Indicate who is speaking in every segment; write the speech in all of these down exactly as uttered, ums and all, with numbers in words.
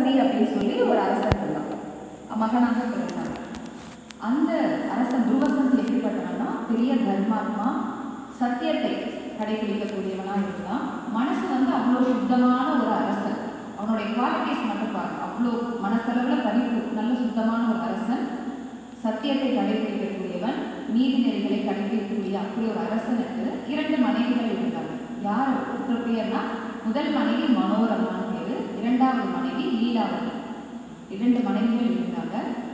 Speaker 1: துருவசந்தி அப்படின்னு சொல்லி ஒரு அரசன் இருந்தான், மகனாக பிறந்தாங்க. அந்த அரசன் துருவசந்தி எப்படிப்பட்டவன்னா பெரிய தர்மாத்மா, சத்தியத்தை கடைபிடிக்கக்கூடியவனாக இருந்தான். மனசு வந்து அவ்வளோ சுத்தமான ஒரு அரசன். அவனுடைய குவாலிட்டிஸ் மட்டும் பாருங்க, அவ்வளோ மனசளவில் பரிப்பு, நல்ல சுத்தமான ஒரு அரசன், சத்தியத்தை கடைபிடிக்கக்கூடியவன், நீதி நெறிகளை கடைபிடிக்கக்கூடிய அப்படி ஒரு அரசனுக்கு இரண்டு மனைவிகள் இருந்தாங்க. யார் பேர்னா, முதல் மனைவி மனோரமான பேரு, இரண்டாவது மனைவி லீலாவதி. இரண்டு மனைவிகள் இருந்தாங்க.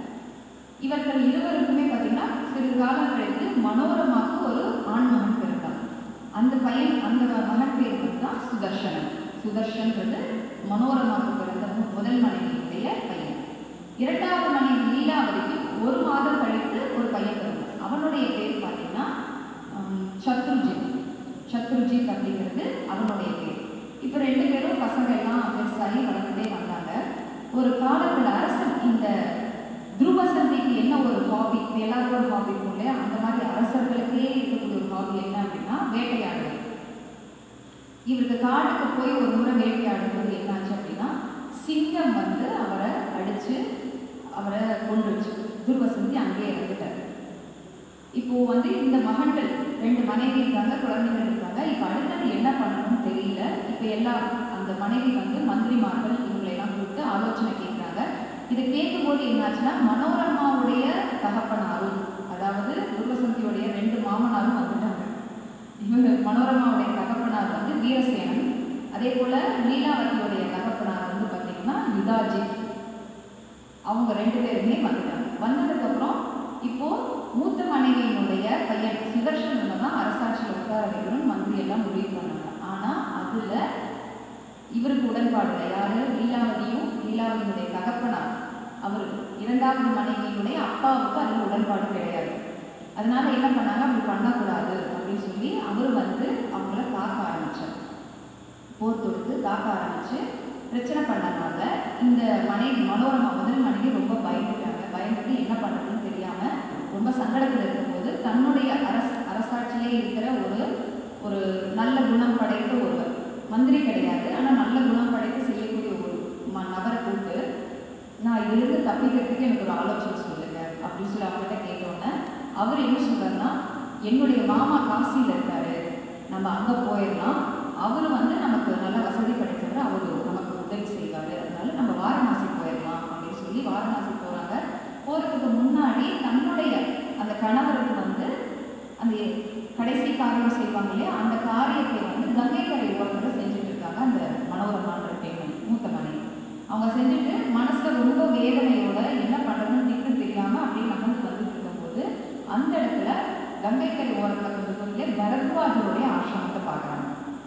Speaker 1: இவர்கள் இருவருக்குமே பார்த்தீங்கன்னா சிறிது காலம் கழித்து மனோரமாவுக்கு ஒரு ஆண்மகன் பிறந்தார். அந்த பையன், அந்த மகன் பேர் தான் சுதர்ஷனன். சுதர்ஷன்றது மனோரமாவுக்கு பிறந்த முதல் மனைவியுடைய பையன். இரண்டாவது மனைவி லீலாவதிக்கு ஒரு மாதம் கழித்து ஒரு பையன் பிறந்தார். அவனுடைய பேர் பார்த்தீங்கன்னா சத்ருஜித். சத்ருஜித் அப்படிங்கிறது அவனுடைய பேர். இப்போ ரெண்டு பேரும் பசங்க எல்லாம் பெருசாகி வளர்ந்துட்டே வந்தாங்க. ஒரு காலத்தில் அரசன் இந்த துருவசந்திக்கு என்ன ஒரு ஹாபி, எல்லாருக்கும் ஒரு ஹாபி இருக்கும் இல்லையா, அந்த மாதிரி அரசர்களுக்கே இருக்கக்கூடிய ஒரு ஹாபி என்ன அப்படின்னா வேட்டையாடுவது. இவருக்கு காட்டுக்கு போய் ஒரு முறை வேட்டையாடும்போது என்னாச்சு அப்படின்னா, சிங்கம் வந்து அவரை அடித்து அவரை கொண்டுருச்சு. துருவசந்தி அங்கேயே இறந்துட்டார். இப்போ வந்து இந்த மகன்கள் ரெண்டு மனைவி இருக்காங்க, குழந்தைகள் இருக்காங்க. இப்போ அடுத்தது என்ன பண்ணணும்னு தெரியல. இப்போ எல்லாம் அந்த மனைவி வந்து மந்திரிமார்கள் இவங்களெல்லாம் கூப்பிட்டு ஆலோசனை கேட்குறாங்க. இதை கேட்கும்போது என்னாச்சுன்னா, மனோரமாவுடைய தகப்பனாரும், அதாவது துருவசந்தியோடைய ரெண்டு மாமனாரும் வந்துட்டாங்க. இவங்க மனோரமாவுடைய தகப்பனார் வந்து வீரசேனன், அதே போல லீலாவதியோடைய தகப்பனார் வந்து பார்த்தீங்கன்னா யுதாஜித். அவங்க ரெண்டு பேருமே வந்துட்டாங்க. வந்ததுக்கப்புறம் இப்போ மூத்த மனைவியினுடைய பையன் சுதர்ஷன் தான் அரசாட்சியில் உட்கார வைக்கணும்னு மந்திரி எல்லாம் முடிவு பண்ணாங்க. ஆனால் அதில் இவருக்கு உடன்பாடு இல்லை. யாரு? லீலாவதியும் லீலாவதியினுடைய தகப்பனார், அவர் இரண்டாவது மனைவியினுடைய அப்பாவுக்கு அதில் உடன்பாடு கிடையாது. அதனால என்ன பண்ணாங்க, அப்படி பண்ணக்கூடாது அப்படின்னு சொல்லி அவர் வந்து அவங்கள தாக்க ஆரம்பிச்சார். போர் தொடுத்து தாக்க ஆரம்பிச்சு பிரச்சனை பண்ணனால இந்த மனைவி மனோரமா முதல் மனைவி ரொம்ப பயந்துட்டாங்க. பயந்துட்டு என்ன பண்ணுறதுன்னு தெரியாமல் ரொம்ப சங்கடத்தில் இருக்கும்போது தன்னுடைய அரச அரசாட்சியிலே இருக்கிற ஒரு ஒரு நல்ல குணம் படைத்த ஒருவர், மந்திரி கிடையாது ஆனால் நல்ல குணம் படைத்து செய்யக்கூடிய ஒரு நபரை கூப்பிட்டு, நான் இதிலிருந்து தப்பிக்கிறதுக்கு எனக்கு ஒரு ஆலோசனை சொல்லுங்க அப்படின்னு சொல்லி அவங்ககிட்ட கேட்டோன்னே அவர் என்ன சொல்றாருன்னா, என்னுடைய மாமா காசியில் இருக்காரு, நம்ம அங்கே போயிடலாம், அவர் வந்து நமக்கு நல்ல வசதி படைத்தவர், அவர் நமக்கு உதவி செய்வார், அதனால நம்ம வாரணாசி போயிடலாம் அப்படின்னு சொல்லி வாரணாசி போகிறாங்க. போகிறதுக்கு முன்னாடி தன்னுடைய அந்த கணவருக்கு வந்து அந்த கடைசி காரியம் செய்வாங்க இல்லையா, அந்த காரியத்தை வந்து கங்கை கரை ஓரத்தில் செஞ்சுட்டு இருக்காங்க அந்த மனோரமான்ற பெண்மணி, மூத்த மனைவி. அவங்க செஞ்சுட்டு மனசில் ரொம்ப வேதனையோட என்ன பண்ணுறதுன்னு திக்கு தெரியாமல் அப்படியே நகர்ந்து வந்துட்டு இருக்கும்போது அந்த இடத்துல கங்கை கரை ஓரத்தில் கொஞ்சம் கொஞ்சம் பரத்வாஜருடைய ஆசிரமத்தை பார்க்குறாங்க.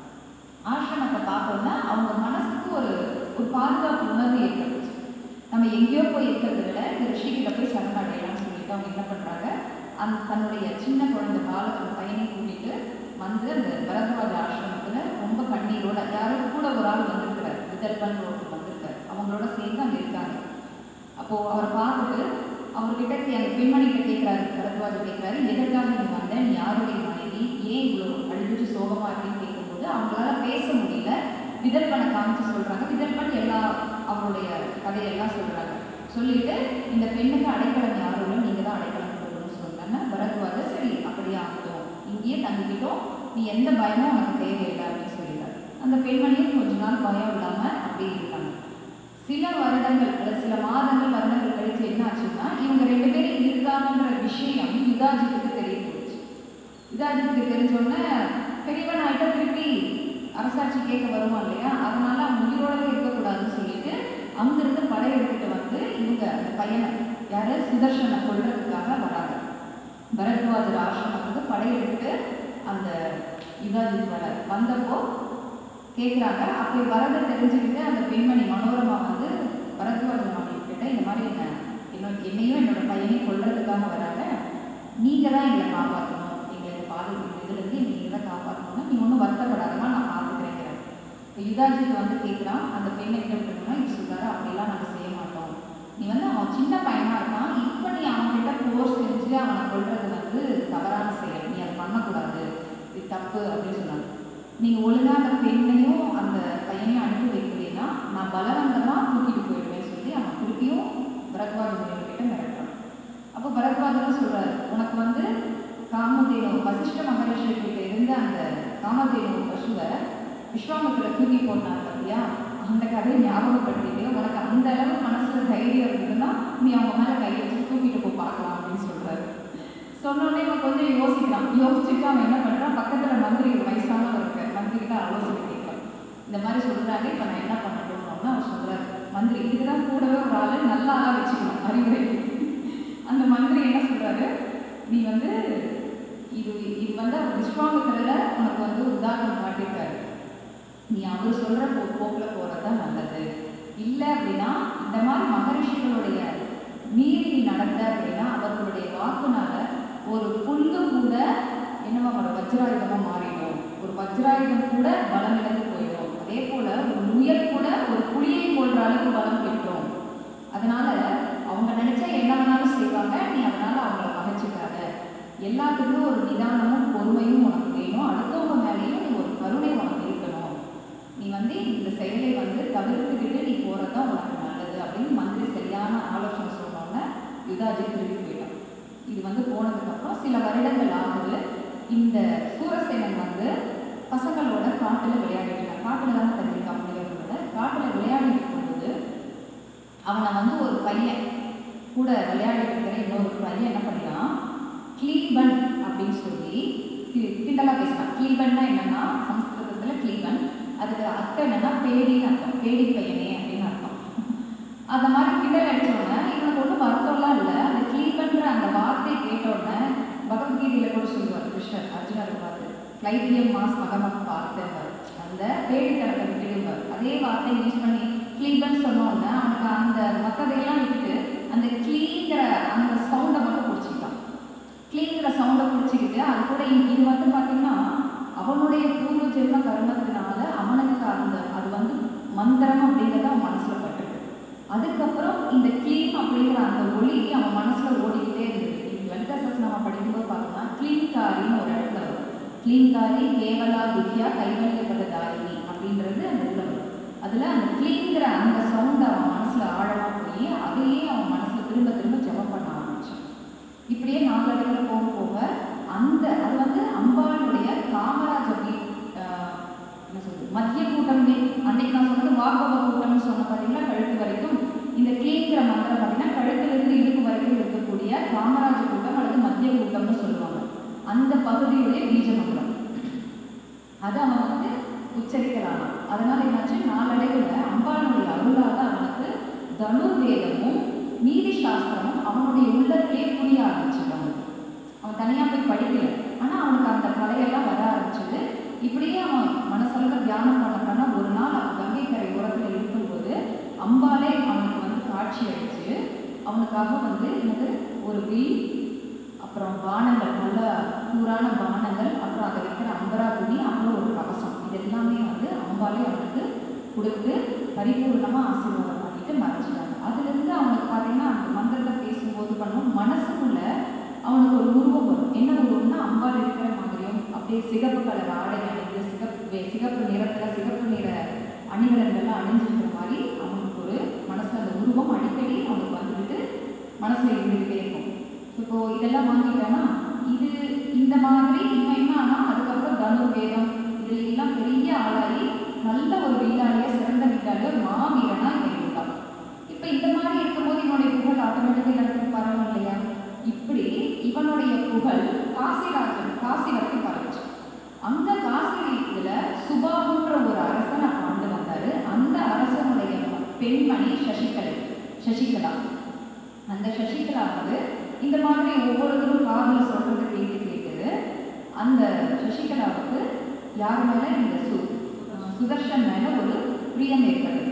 Speaker 1: ஆசிரமத்தை பார்த்தோன்னா அவங்க மனசுக்கு ஒரு ஒரு பாதுகாப்பு உணர்வு ஏற்பட்டுச்சு. நம்ம எங்கேயோ போய் இருக்கிறத விட இந்த ரிஷிகிட்ட போய் சரணடையலாம்னு சொல்லிட்டு அவங்க என்ன பண்ணுறாங்க, அந்த தன்னுடைய சின்ன குழந்தை பாலகன் பையனை கூட்டிகிட்டு வந்து அந்த பரத்வாஜ ஆசிரமத்தில் ரொம்ப கண்ணீரோட, யாரும் கூட ஒரு ஆள் வந்திருக்கிறார், விதர்பன் ஒருத்தர் வந்திருக்கார், அவங்களோட சேர்ந்து அங்கே இருக்காங்க. அப்போது அவரை பார்த்துட்டு அவர்கிட்ட அந்த பெண்மணிகிட்ட கேட்குறாரு, பரத்வாஜ கேட்குறாரு, எதற்காக நீ வந்த, நீ யாருடைய மனைவி, ஏன் இவ்வளோ அழுதுட்டு சோகமாக அப்படின்னு கேட்கும்போது அவங்களால பேச முடியல. விதர்பனை காமிச்சு சொல்கிறாங்க. விதர்பன் எல்லா அவருடைய கதையெல்லாம் சொல்கிறாங்க. சொல்லிட்டு இந்த பெண்ணுக்கு அடைக்கலம் யாரும் இல்லை, நீங்கள் தான் அடைக்கலம் கொடுக்கணும்னு சொல்கிறாங்க. பரத்வாஜர் சரி அப்படியே ஆகட்டும், இங்கேயே தங்கிக்கிட்டோம், நீ எந்த பயமும் உனக்கு தேவையில்லை அப்படின்னு சொல்லிடுறாரு. அந்த பெண்மணியும் கொஞ்ச நாள் பயம் இல்லாமல் அப்படியே இருக்காங்க. சில வருடங்கள் அல்லது சில மாதங்கள் வருடங்கள் கழித்து என்ன ஆச்சுன்னா, இவங்க ரெண்டு பேரும் இருக்காங்கன்ற விஷயம் யுதாஜித்துக்கு தெரிய போச்சு. யுதாஜித்துக்கு தெரிஞ்சோடனே பெரியவன் ஆகிட்ட திருப்பி அரசாட்சி கேட்க வருவான் இல்லையா, அதனால அவங்க உயிரோடவே இருக்கக்கூடாதுன்னு சொல்லிட்டு அங்கிருந்து படையெடுத்துட்டு வந்து இவங்க அந்த பையனை யாரு சுதர்ஷனை கொள்றதுக்காக வராங்க. பரத்வாஜர் ஆசிரமத்துக்கு படையெடுத்துட்டு அந்த யுதாஜித் வர வந்தப்போ கேட்குறாங்க. அப்படி வரதை தெரிஞ்சுக்கிட்டு அந்த பெண்மணி மனோரமா வந்து பரத்வாஜ மனைவி கிட்ட, இந்த மாதிரி என்ன என்னோட என்னையும் என்னோட பையனையும் கொள்றதுக்காக வராங்க, நீங்கள் தான் எங்களை காப்பாற்றணும், எங்களை பாதுகாப்பு இதுலேருந்து நீங்கள் தான் காப்பாற்றணும்னா நீ ஒன்றும் வருத்தப்படாதமா, நான் பார்த்துக்கிறேங்கிறேன். இப்போ யுதாஜித் வந்து கேட்குறான், அந்த பெண்ணை கிட்டோம்னா இது சொல்கிறாரு, அப்படிலாம் நாங்கள் செய்ய மாட்டோம், நீ வந்து அவன் சின்ன பையனாக இருக்கான், இப்போ நீ அவன்கிட்ட போர் செஞ்சு அவனை கொள்றது வந்து தவறான செயல், நீ அதை பண்ணக்கூடாது, இது தப்பு அப்படின்னு சொன்னாங்க. நீங்கள் ஒழுங்காக அந்த பெண்ணையும் அந்த பையனையும் அனுப்பி வைக்கிறீங்கன்னா நான் பலவந்தமாக தூக்கிட்டு போயிடுவேன் சொல்லி அவன் திருப்பியும் பரத்வாஜ முனிவர்கிட்ட மிரட்டுறான். அப்போ பரத்வாஜரும் சொல்றாரு, உனக்கு வந்து காமதேனு வசிஷ்ட மகரிஷி கிட்ட இருந்த அந்த காமதேனு பசுவை விஸ்வாமித்திர தூக்கி போட்டான் பார்த்தியா, அந்த கதையை ஞாபகப்படுத்திட்டு உனக்கு அந்த அளவு மனசுல தைரியம் இருந்ததுன்னா நீ அவங்க மேல கை வச்சு தூக்கிட்டு போய் பார்க்கலாம் அப்படின்னு சொல்றாரு. சொன்னோடனே அவன் கொஞ்சம் யோசிக்கிறான். யோசிச்சுட்டு அவன் என்ன பண்றான், பக்கத்துல மந்திரி வயசானவர் இருக்க மந்திரிகிட்ட ஆலோசனை கேட்கலாம். இந்த மாதிரி சொல்றாங்க, இப்ப நான் என்ன பண்ணணும்னு அவர் சொல்றாரு. மந்திரி இதுதான் கூடவே ஒரு ஆளு நல்ல ஆளா வச்சுக்கணும் அறிவுரை. அந்த மந்திரி என்ன சொல்றாரு, நீ வந்து இது இது வந்து அவர் விஸ்வாமித்திரரை உனக்கு வந்து உதாரணம் காட்டியிருக்காரு, நீ அவர் சொல்ற போ போக்கில் போறதுதான் நல்லது. இல்லை அப்படின்னா இந்த மாதிரி மகரிஷிகளுடைய மீறி நீ நடந்த அப்படின்னா அவர்களுடைய வாக்குனால ஒரு புல்லு கூட என்னவா ஒரு வஜ்ராயுதமாக மாறிடும், ஒரு வஜ்ராயுதம் கூட பலம் இழந்து போயிடும். அதே போல ஒரு முயல் கூட ஒரு புலியை போன்ற அளவுக்கு பலம் பெற்றோம். அதனால அவங்க நினைச்சா என்ன வேணாலும் செய்வாங்க, நீ அதனால அவங்கள பகைச்சிக்காத. எல்லாத்துக்கும் ஒரு நிதானமும் பொறுமையும் உனக்கு வேணும், அடுத்தவங்க மேலேயும் நீ ஒரு கருணை உனக்கு இருக்கணும். நீ வந்து இந்த செயலை வந்து தவிர்த்துக்கிட்டு நீ போறதுதான் உனக்கு நல்லது அப்படின்னு மந்திரி சரியான ஆலோசனை சொன்னோன்னே யுதாஜி திரும்பி போயிட்டான். இது வந்து போனதுக்கப்புறம் சில வருடங்கள் ஆகுது. இந்த சூரசேனன் வந்து பசங்களோட காட்டில் விளையாடிட்டு இருக்கான். காட்டில் தானே தங்கியிருக்கான் முடியாதோட காட்டில் விளையாடிட்டு இருக்கும்போது அவனை வந்து ஒரு பையன் கூட விளையாடிட்டு இருக்கிற இன்னொரு பையன் என்ன பண்ணினான், கிளீபன் அப்படின்னு சொல்லி கிண்டலா பேசினான். கிளீபன்னா என்னன்னா சம்ஸ்கிருதத்தில் கிளீபன், அதுக்கு அர்த்தம் என்னன்னா பேடின்னு அர்த்தம், பேடி பையனே அப்படின்னு அர்த்தம். அந்த மாதிரி கிண்டல் அடித்தோடனே இவனுக்கு ஒன்றும் வருத்தம்லாம் இல்லை. அந்த கிளீபன்ற அந்த வார்த்தை கேட்டோடனே பகவத்கீதையில கூட சொல்லுவார் கிருஷ்ணர் அர்ஜுனரை பார்த்து, கிளைபியம் மாஸ் மகமக் பார்த்துவார், அந்த பேடித்தனத்தை விட்டுடுவார். அதே வார்த்தை யூஸ் பண்ணி கிளீபன் சொன்னோன்னே அவனுக்கு அந்த மற்றதையெல்லாம் விட்டுட்டு அந்த கிளீங்கிற அந்த சவுண்டை மட்டும் பிடிச்சிக்கிட்டான். கிளீங்கிற சவுண்டை பிடிச்சிக்கிட்டு அது கூட இது வந்து பார்த்தீங்கன்னா அவனுடைய பூர்வ ஜென்ம கர்மத்தினால அவனுக்கு அந்த அது வந்து மந்திரம் அப்படிங்கிறத அவன் மனசில் பட்டுருக்கு. அதுக்கப்புறம் இந்த கிளீம் அப்படிங்கிற அந்த ஒளி அவன் மனசில் ஓடிக்கிட்டே இருந்தது. லலிதா சஹஸ்ரநாமம் படிக்கும்போது பார்த்தோம்னா கிளீன்காரின்னு ஒரு இடத்துல வரும். கிளீன்காரி கேவலா வித்யா கைவல்யப்பட தாயினி அப்படின்றது அந்த இதில் வரும். அதில் அந்த கிளீங்கிற அந்த சவுண்டை அவன் மனசில் ஆழமாக போய் அதையே அவன் மனசில் திரும்ப திரும்ப ஜெபம் பண்ண ஆரம்பிச்சான். இப்படியே நாளடைவில் போக போக அந்த அது வந்து அம்பாளுடைய காமராஜ என்ன சொல்றது மத்திய கூட்டமே அன்னைக்கு நான் சொன்னது வாகவ கூட்டம்னு சொன்ன பார்த்தீங்கன்னா கழுத்து வரைக்கும், இந்த கிளீங்கிற மந்திரம் பார்த்தீங்கன்னா கழுத்திலிருந்து இடுப்பு வரைக்கும் இருக்கக்கூடிய காமராஜ கூட்டம் அல்லது மத்திய கூட்டம்னு சொல்லுவாங்க. அந்த பகுதியுடைய பீஜ மந்திரம் அது அவன் வந்து உச்சரிக்கிறான். அதனால என்னாச்சு, நாளடைவில் அம்பாளுடைய அருளாக அவனுக்கு தனுர்வேதமும் நீதி சாஸ்திரமும் அவனுடைய உள்ளத்திலே புரிய ஆரம்பிச்சிருக்காங்க. அவன் தனியாக போய் படிக்கல, ஆனால் அவனுக்கு அந்த கலையெல்லாம் வர ஆரம்பிச்சது. இப்படியே அவன் மனசளவில் தியானம் பண்ண பண்ண ஒரு நாள் அவன் கங்கை கரை உரத்தில் இருக்கும்போது அம்பாலே அவனுக்கு வந்து காட்சி அடிச்சு அவனுக்காக வந்து எனக்கு ஒரு வில், அப்புறம் பானங்கள், நல்ல கூறான பானங்கள், அப்புறம் அதை வைக்கிற அம்பரா துணி, அப்புறம் ஒரு கவசம், இது எல்லாமே வந்து அம்பாலே அவனுக்கு கொடுத்து பரிபூர்ணமாக ஆசீர்வாதம் பண்ணிட்டு மறைச்சிட்டாங்க. அதுலேருந்து அவனுக்கு பார்த்தீங்கன்னா அந்த மந்திரத்தை பேசும்போது பண்ணும் மனசுக்குள்ள அவனுக்கு ஒரு உருவம் வரும். என்ன உருவம்னா அம்பாள் இருக்கிற மாதிரியும் அப்படியே சிகப்பு கலர் ஆடை அணிந்து சிகப்பு சிகப்பு நிறத்தில் சிகப்பு நிற அணிகலன்கள்லாம் அணிஞ்சிருக்கிற மாதிரி அவனுக்கு ஒரு மனசில் அந்த உருவம் அடிக்கடி அவனுக்கு வந்துட்டு மனசில் இருந்துகிட்டே இருக்கும். இப்போ இதெல்லாம் வாங்கிட்டானா இது இந்த மாதிரி இவன் என்ன ஆனால் அதுக்கப்புறம் தனுர்வேதம் இதில் எல்லாம் பெரிய ஆளாகி நல்ல ஒரு வில்லாளியாக சிறந்த வில்லாளியாக ஒரு மாவீரனா இவன் இருந்தான். இப்போ இந்த மாதிரி இருக்கும்போது இவனுடைய புகழ் ஆட்டோமேட்டிக்காக இடத்துக்கு பரவும் இல்லையா? இப்படி இவனுடைய புகழ் காசிராஜன் காசி வரைக்கும் பரவுச்சு. அந்த காசி இதில் சுபாகுன்ற ஒரு அரசனை ஆண்டு வந்தார். அந்த அரசனுடைய பெண்மணி சசிகலை சசிகலா. அந்த சசிகலா வந்து இந்த மாதிரி ஒவ்வொருத்தரும் காதல் சொல்றது கேட்டு கேட்டு அந்த சசிகலாவுக்கு யார் மேலே இந்த சு சுதர்ஷன் மேலே ஒரு பிரியம் ஏற்பட்டது.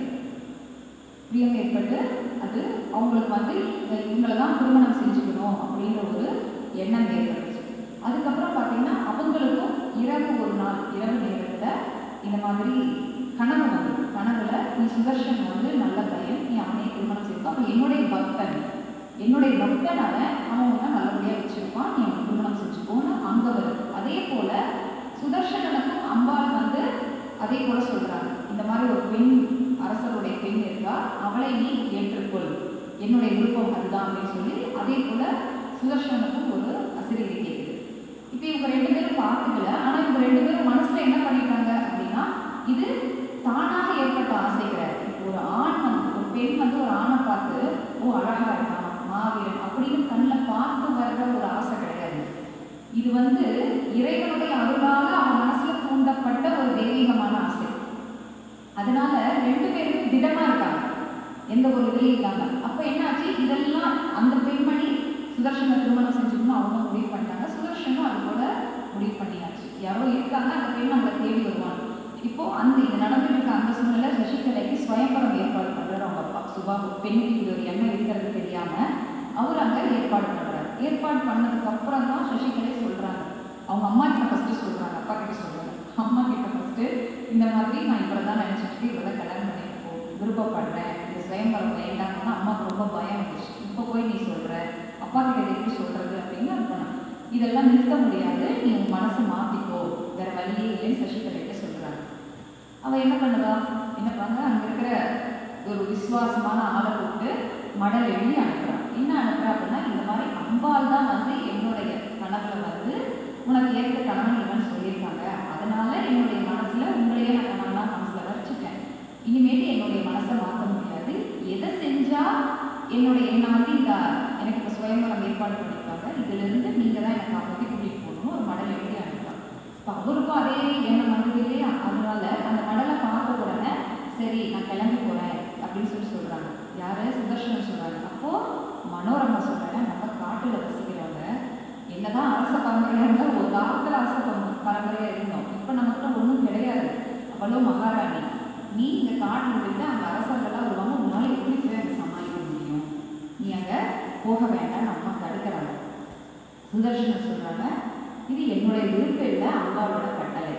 Speaker 1: பிரியம் ஏற்பட்டு அது அவங்களுக்கு வந்து இவங்களை தான் திருமணம் செஞ்சுக்கணும் அப்படின்ற ஒரு எண்ணம் ஏற்பட்டுச்சு. அதுக்கப்புறம் பார்த்தீங்கன்னா அவங்களுக்கும் இரவு ஒரு நாள் இரவு நேரத்தில் இந்த மாதிரி கனவு வந்து கனவுல நீ சுதர்ஷன் வந்து நல்ல பையன், நீ அவனை திருமணம் செய்வான், அவன் என்னுடைய பக்தன், என்னுடைய பக்தனால அவன் வந்து நல்லபடியாக வச்சிருப்பான், நீ அவன் திருமணம் செஞ்சுக்கோன்னு அங்கே வருது. அதே போல சுதர்ஷனுக்கும் அம்பாள் வந்து அதே போல சொல்றாங்க, இந்த மாதிரி ஒரு பெண் அரசருடைய பெண் இருக்கா, அவளை நீ ஏற்றுக்கொள், என்னுடைய விருப்பம் அதுதான் அப்படின்னு சொல்லி அதே போல சுதர்சனுக்கும் ஒரு அசிரீதி கேட்குது. இப்போ இவங்க ரெண்டு பேரும் பார்த்துக்கல, ஆனால் இவங்க ரெண்டு பேரும் மனசுல என்ன பண்ணிட்டாங்க அப்படின்னா இது தானாக ஏற்பட்ட ஆசை கிடையாது. இப்போ ஒரு ஆண் வந்து ஒரு பெண் வந்து ஒரு ஆணை பார்த்து ஓ அழகா இருக்கான் மாவீரன் அப்படின்னு கண்ணில் பார்த்து வர்ற ஒரு ஆசை கிடையாது. இது வந்து இறைவனுடைய அருளாக அவன் மனசுல தூண்டப்பட்ட ஒரு தெய்வீகமான ஆசை. அதனால ரெண்டு பேருமே திடமா இருக்காங்க, எந்த ஒரு இதுலையும் இல்லாம. அப்ப என்னாச்சு, இதெல்லாம் அந்த பெண்மணி சுதர்சனை திருமணம் செஞ்சுக்கணும் அவங்க முடிவு பண்ணிட்டாங்க. சுதர்சனும் அது போல முடிவு பண்ணியாச்சு. யாரோ இருக்காங்க, அந்த பெண் அவங்க தேடி வருவாங்க. இப்போ அந்த இது நடந்துட்டு இருக்க அந்த சூழ்நிலை சசிகலைக்கு ஸ்வயம்பரம் ஏற்பாடு பண்றாரு அவங்க அப்பா சுபாபு. பெண்ணுக்கு இது ஒரு எண்ணம் இருக்கிறது தெரியாம அவர் அங்க ஏற்பாடு பண்றாரு. ஏற்பாடு பண்ணதுக்கு அப்புறம் தான் சசிகலை சொல்றாங்க, அவங்க அம்மா கிட்ட ஃபர்ஸ்ட் சொல்றாங்க, அப்பா கிட்ட சொல்றாங்க. அம்மா கிட்ட ஃபர்ஸ்ட் இந்த மாதிரி நான் இவ்வளவுதான் நினைச்சிட்டு இவ்வளவுதான் கல்யாணம் பண்ணிட்டு போ விருப்பப்படுறேன், இந்த சுயம்பரம் வேண்டாம்னா அம்மாவுக்கு ரொம்ப பயம் வந்துச்சு. இப்போ போய் நீ சொல்ற அப்பா கிட்ட எப்படி சொல்றது அப்படின்னு இருக்கணும். இதெல்லாம் நிறுத்த முடியாது, நீ உன் மனசை மாத்திக்கோ, வேற வழியே இல்லைன்னு சசிகலைகிட்ட சொல்றாங்க. அவ என்ன பண்ணுவா, என்ன பண்ண அங்க இருக்கிற ஒரு விசுவாசமான ஆளை கூப்பிட்டு மடல் எழுதி அனுப்புறான். என்ன அனுப்புறா அப்படின்னா, இந்த மாதிரி அம்பாள் தான் வந்து என்னுடைய கனவுல வந்து உனக்கு ஏற்ற கணவன் இவன் சொல்லியிருக்காங்க, அதனால என்னுடைய மனசுல உங்களையே நான் கணவனா மனசுல வச்சுட்டேன், இனிமேட்டு என்னுடைய மனசை மாற்ற முடியாது, எதை செஞ்சா என்னுடைய என்னை வந்து இந்த எனக்கு இப்போ சுயம்பரம் ஏற்பாடு பண்ணியிருக்காங்க, இதுல இருந்து நீங்க தான் எனக்கு அவங்க கூட்டிட்டு போகணும் ஒரு மடல் எழுதி அனுப்புறாங்க. இப்போ அவருக்கும் அதே எண்ணம் வந்தது இல்லையா, அதனால அந்த மடலை பார்த்த உடனே சரி நான் கிளம்பி போறேன் அப்படின்னு சொல்லி சொல்றாங்க. யாரு, சுதர்சனம் சொல்றாங்க. அப்போ மனோரமா சொல்றாங்க, நம்ம காட்டுல வசிக்கிறவங்க, என்னதான் அரச பரம்பரையா இருந்தா ஒரு காலத்துல அரச பரம்பரையா இருந்தோம், இப்ப நமக்கு ஒன்றும் கிடையாது, அவ்வளோ மகாராணி, நீ இந்த காட்டுல இருந்து அந்த அரசர்கள்லாம் வருவாங்க, உன்னால எப்படி போய் அங்க சமாளிக்க முடியும், நீ அங்க போக வேண்டாம் அம்மா தடுக்கிறாங்க. சுதர்சனம் சொல்றாங்க, இது என்னுடைய விருப்பம் இல்லை, அம்பாவோட கட்டளை,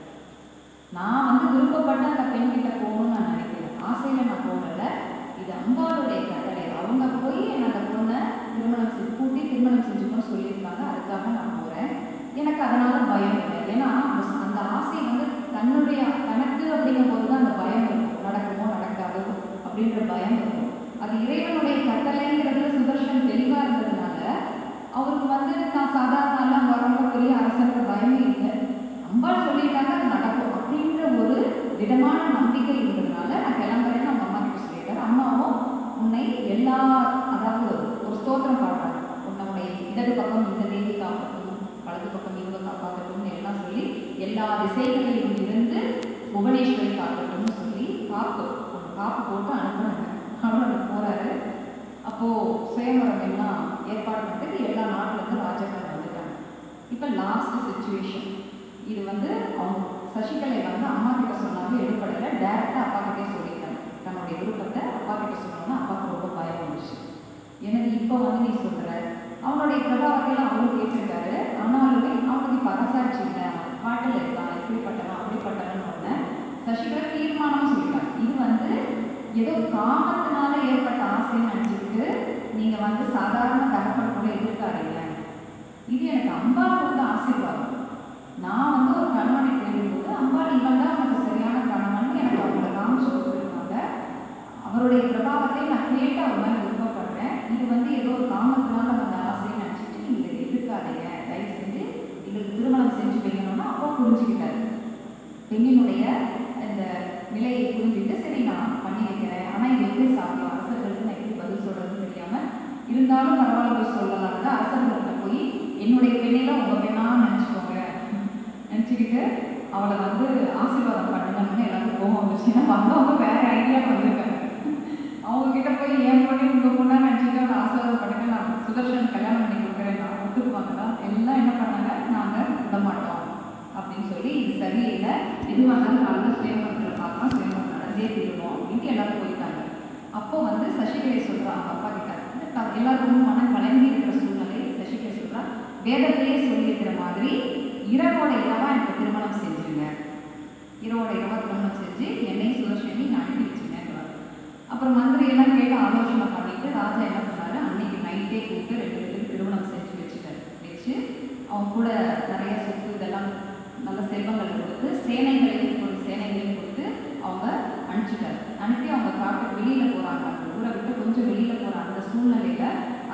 Speaker 1: நான் வந்து விருப்பப்பட்ட அந்த பெண் கிட்ட போகணும்னு நான் நினைக்கிறேன், ஆசையில நான் போகல, இது அம்பாளுடைய கட்டளை, அவங்க போய் என்ன அந்த பொண்ணை திருமணம் செஞ்சு கூட்டி திருமணம் செஞ்சுக்கணும்னு சொல்லியிருக்காங்க, அதுக்காக நான் போறேன், எனக்கு அதனால பயம் இல்லை. ஏன்னா அந்த ஆசை வந்து தன்னுடைய கணக்கு அப்படிங்கும் போது தான் அந்த பயம் இருக்கும், நடக்குமோ நடக்காதோ அப்படின்ற பயம் இருக்கும். அது இறைவனுடைய கட்டளைங்கிறதுல சுதர்சன் தெளிவா இருந்ததுனால அவருக்கு வந்து நான் சாதாரண எல்லாம் வரவங்க பெரிய அரசன்ற பயமே இல்லை, அம்பாள் சொல்லிட்டாங்க அது நடக்கும் அப்படின்ற ஒரு திடமான நம்பிக்கை இருந்ததுனால நான் கிளம்புறேன்னு அவங்க அம்மா கிட்ட சொல்லிட்டாரு. அம்மாவும் உன்னை எல்லா அதாவது ஒரு ஸ்தோத்திரம் பாடுறாங்க, உன்னுடைய இடது பக்கம் இந்த தேவி காப்பாற்றணும், வலது பக்கம் இவங்க காப்பாற்றணும்னு எல்லாம் சொல்லி எல்லா திசைகளிலும் இருந்து புவனேஸ்வரி காப்பாற்றணும்னு சொல்லி காப்பு காப்பு போட்டு அனுப்புனாங்க. அவரோட போறாரு. அப்போ சுயம்பரம் எல்லாம் ஏற்பாடு பண்ணிட்டு எல்லா நாட்டுல இருந்து ராஜாக்கள் வந்துட்டாங்க. இப்போ லாஸ்ட் சுச்சுவேஷன் இது வந்து அவங்க சசிகலை வந்து அம்மா கிட்ட சொன்னாங்க, எடுப்படையில டைரக்டா அப்பா கிட்டே சொல்லிட்டாங்க, தன்னுடைய விருப்பத்தை அப்பா கிட்ட சொன்னோன்னா அப்பாவுக்கு ரொம்ப பயம் வந்துச்சு. எனக்கு இப்போ வந்து நீ சொல்ற அவனுடைய பிரபாவத்தையெல்லாம் அவரும் கேட்டிருக்காரு, ஆனாலுமே அவனுக்கு இப்போ அரசாட்சி இல்லை, பாட்டில் இருக்கான், இப்படிப்பட்டவன் அப்படிப்பட்டவன் ஒன்று சசிகலை தீர்மானம் சொல்லிட்டாங்க. இது வந்து ஏதோ காமத்தினால ஏற்பட்ட ஆசைன்னு நினச்சிக்கிட்டு நீங்க வந்து சாதாரண தகவல் கூட எதிர்க்காதீங்க, இது எனக்கு அம்பாள் கொடுத்த ஆசீர்வாதம், நான் வந்து ஒரு கணவனை தேடும்போது அம்பாள் இவன் தான் எனக்கு சரியான கணவன் எனக்கு அவங்கள காமிச்சு கொடுத்துருக்காங்க, அவருடைய பிரபாவத்தை நான் கேட்டு அவர் மேலே விருப்பப்படுறேன், இது வந்து ஏதோ ஒரு காமத்தினால அந்த ஆசைன்னு நினச்சிட்டு நீங்க எதிர்க்காதீங்க, தயவு செஞ்சு எங்களுக்கு திருமணம் செஞ்சு வைக்கணும்னா அப்பா புரிஞ்சுக்கிட்டாரு. பெண்ணினுடைய இந்த நிலையை புரிஞ்சுட்டு சரி நான் பண்ணி வைக்கிறேன், ஆனால் இது எப்படி சாப்பிடும், அரசர்களுக்கு நான் எப்படி பதில் சொல்றதுன்னு தெரியாம இருந்தாலும் பரவாயில்ல போய் சொல்லலாம், அரசர்கள்ட்ட போய் என்னுடைய பெண்ணில உங்க பெண்ணா நினைச்சுக்கோங்க, நினச்சிக்கிட்டு அவளை வந்து ஆசீர்வாதம் பண்ணணும்னு எல்லாருக்கும் கோபம் வந்துச்சு. ஏன்னா வந்தவங்க வேற ஐடியா வந்திருக்காங்க, அவங்க கிட்ட போய் என் பொண்ணு உங்க பொண்ணா நினச்சிட்டு அவளை ஆசீர்வாதம் பண்ணுங்க, நான் சுதர்சன் கல்யாணம் பண்ணி கொடுக்குறேன், நான் ஒத்துக்குவாங்களா, எல்லாம் என்ன பண்ணாங்க, நாங்கள் விட மாட்டோம் அப்படின்னு சொல்லி இது சரியில்லை, எது வந்தாலும் நாங்கள் சுயம்பரத்தில் பார்க்கலாம், சுயம்பரம் நடந்தே தீருவோம் அப்படின்ட்டு எல்லாரும் போயிட்டாங்க. அப்போ வந்து சசிகலை சொல்றா அவங்க அப்பா கிட்ட, எல்லாருக்கும் மனம் வழங்கி இருக்கிற சூழ்நிலை சசிகலை சொல்றா, வேதத்திலேயே சொல்லியிருக்கிற மாதிரி இரவோட இரவா எனக்கு திருமணம் செஞ்சுருங்க, இரவோட இரவா திருமணம் செஞ்சு என்னையும் சுதர்சனி நான் அனுப்பி வச்சுருங்க. அப்புறம் மந்திரி எல்லாம் கேட்டு ஆலோசனை பண்ணிட்டு ராஜா என்ன பண்ணாரு, அன்னைக்கு நைட்டே கூப்பிட்டு ரெண்டு பேருக்கு திருமணம் செஞ்சு வச்சுட்டாரு. வச்சு அவங்க கூட நிறைய சொத்து இதெல்லாம் நல்ல செல்வங்களை கொடுத்து சேனைகளையும் ஒரு சேனைகளையும் கொடுத்து அவங்க அனுப்பிச்சிட்டாரு. அனுப்பி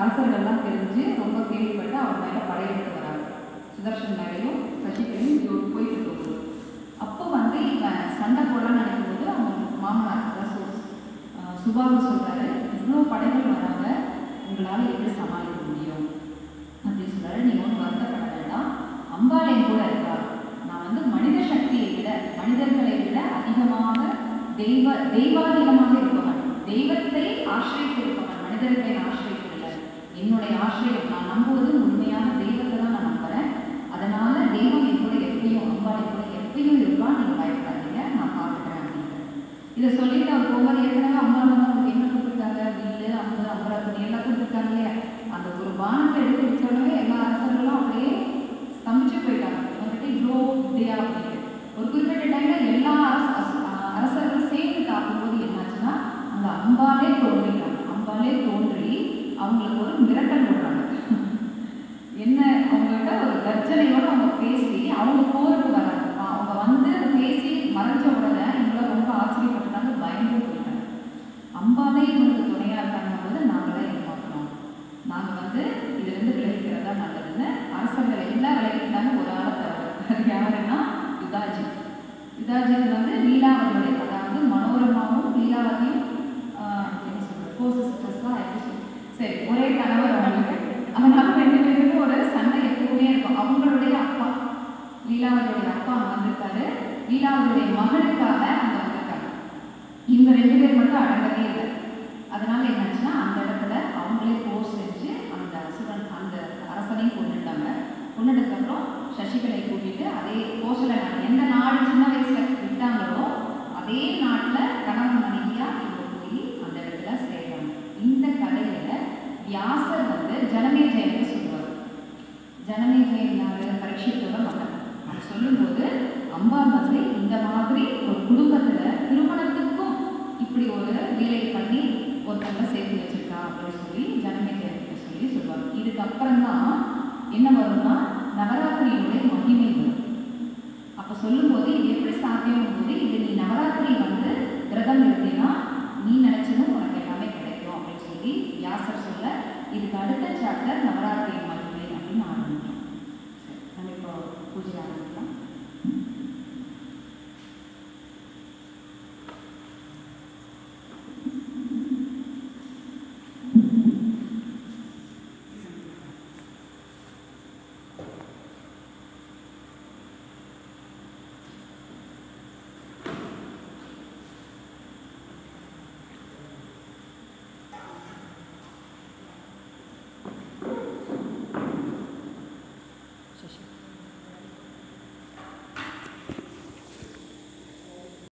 Speaker 1: அரசர்கள்லாம் தெரிஞ்சு ரொம்ப கேள்விப்பட்டு அவர் மேலே படையெடுத்து வராங்க. சுதர்ஷன் மேலேயும் சசிகலையும் போயிட்டு போகுது. அப்போ வந்து இவன் சண்டை போடலான்னு நினைக்கும்போது அவங்க மாமனார் அதாவது சுபாவு சொல்கிறாரு, இவ்வளோ படைகள் வராங்க, உங்களால் எப்படி சமாளிக்க முடியும் அப்படின்னு சொல்கிறாரு. நீங்கள் ஒன்றும் வருத்தப்பட வேண்டாம், அம்பாள் என் கூட இருக்கா. நான் வந்து மனித சக்தியை விட மனிதர்களை விட அதிகமாக தெய்வ தெய்வாதீனமாக இருப்பவன், தெய்வத்தை ஆசிரியத்திருப்பவன், மனிதர்களை ஆசிரியத்தில்லை. என்னுடைய ஆசிரியம் நான் நம்புவது உண்மையான தெய்வத்தை தான் நான் நம்புகிறேன். அதனால தெய்வம் என் கூட எப்பயும் அம்பாள் என் கூட எப்பயும் இருப்பான், நீங்கள் பயப்படாதீங்க, நான் பார்த்துக்கிறேன் அப்படின்னு இதை சொல்லிட்டு அவர் போவார். ஏற்கனவே அம்பாள் வந்து அவங்களுக்கு என்ன கொடுத்துருக்காங்க, வீடு அம்பு அம்பராத்துணி எல்லாம் கொடுத்துருக்காங்க இல்லையா. அந்த ஒரு பானத்தை எடுத்து விட்டோடனே எல்லா அரசர்களும் அப்படியே ஸ்தம்பிச்சு போயிட்டாங்க. வந்துட்டு இவ்வளோ இப்படியா அப்படின்னு ஒரு குறிப்பிட்ட டைம்ல எல்லா அரச அரசர்களும் சேர்ந்து தாக்கும்போது என்னாச்சுன்னா அந்த அம்பாலே தோன்றிட்டாங்க. அம்பாலே தோன்றி அவங்களுக்கு ஒரு மிரட்டல் விடுறாங்க. என்ன அவங்கள்ட்ட ஒரு கர்ஜனையோடு அவங்க பேசி அவங்க போருக்கு வராங்க. அவங்க வந்து பேசி மறைஞ்ச உடனே இவங்கள ரொம்ப ஆச்சரியப்பட்டுட்டாங்க, பயந்து போயிட்டாங்க. அம்பாலே இவங்களுக்கு துணையாக இருக்காங்க போது நாங்களே ஏமாற்றணும், நாங்கள் வந்து இதுலேருந்து விளைவிக்கிறதா நல்லதுன்னு அரசர்கள் எல்லாம் விளைவிக்கிறாங்க. ஒரு ஆளை தவிர அது யாருன்னா யுதாஜி. யுதாஜிக்கு வந்து லீலாவதியுடைய அதாவது மனோரமாவும் லீலாவதியும் என்ன சொல்கிறது கோசிஸ்டர்ஸ்லாம் எப்படி சொல்லி சரி ஒரே கணவர் அவங்களுக்கு. அதனால ரெண்டு பேருமே ஒரு சண்டை எப்பவுமே இருக்கும். அவங்களுடைய அப்பா லீலாவதியுடைய அப்பா அங்கே வந்திருக்காரு, லீலாவதியுடைய மகனுக்காக அங்கே வந்திருக்காங்க. இவங்க ரெண்டு பேர் மட்டும் அடங்கவே இல்லை. அதனால என்னாச்சுன்னா அந்த இடத்துல அவங்களே போர் செஞ்சு அந்த அசுரன் அந்த அரசனையும் கொண்டுட்டாங்க. கொண்டுட்டதுக்கப்புறம் சசிகலை கூட்டிட்டு அதே கோசல நாடு எந்த நாடு சின்ன வயசுல விட்டாங்களோ